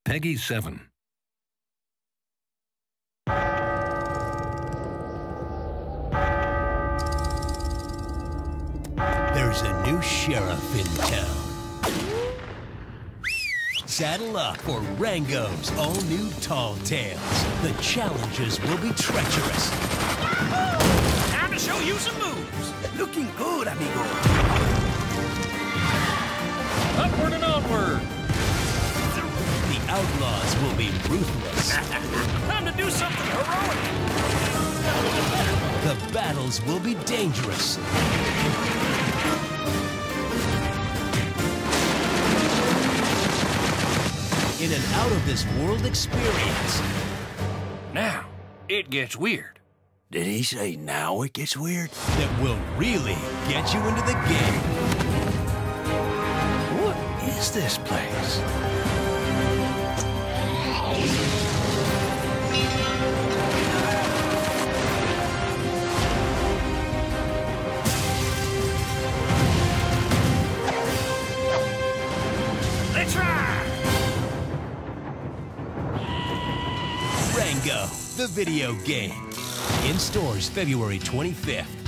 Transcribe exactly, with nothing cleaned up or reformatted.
Peggy seven. There's a new sheriff in town. Saddle up for Rango's all-new Tall Tales. The challenges will be treacherous. Time to show you some moves. Looking good, amigo. Upward and onward. The outlaws will be ruthless. Time to do something heroic. The battles will be dangerous. In an out-of-this-world experience. Now, it gets weird. Did he say now it gets weird? That will really get you into the game. What is this place? Let's try. Rango, the video game. In stores February twenty-fifth.